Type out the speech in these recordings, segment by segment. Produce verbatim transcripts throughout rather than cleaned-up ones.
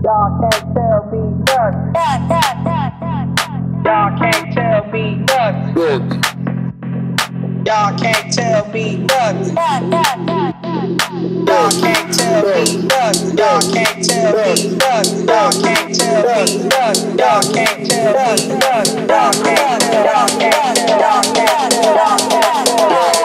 Y'all can't tell me nothing. Y'all can't tell me nothing. Y'all can't tell me nothing. Y'all can't tell me nothing. Y'all can't tell me nothing. Y'all can't tell me nothing. Y'all can't tell me nothing. Y'all can't tell. Y'all can't tell. Y'all can't tell. Y'all can't tell.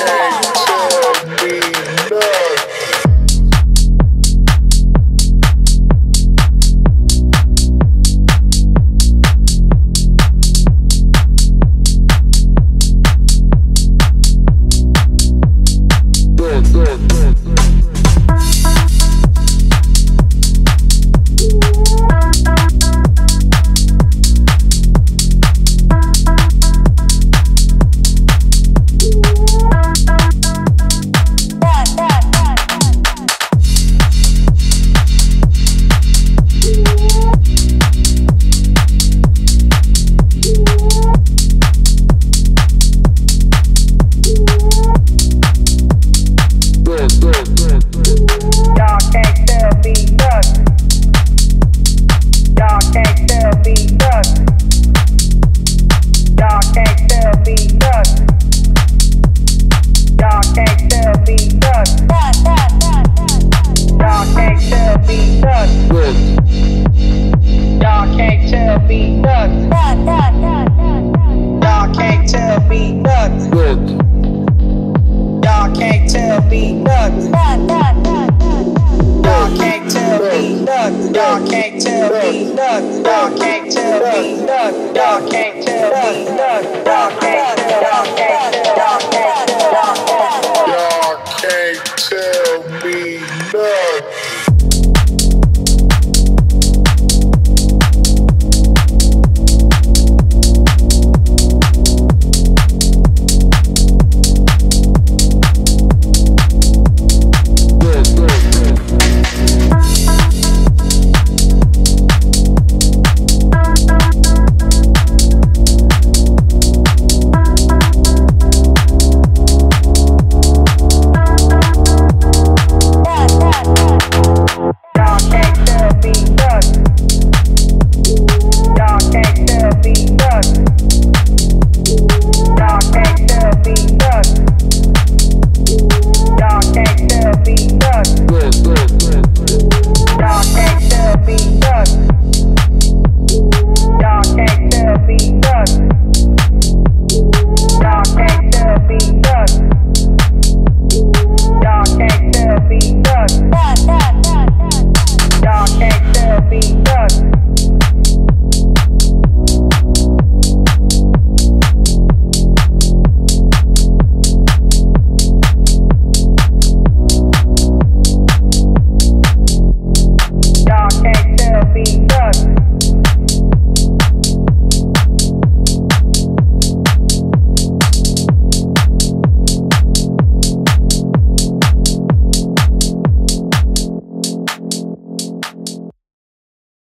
Y'all can't tell me nothing. Y'all can't tell me nothing. Y'all can't tell me nothing. Y'all can't tell. Y'all can't.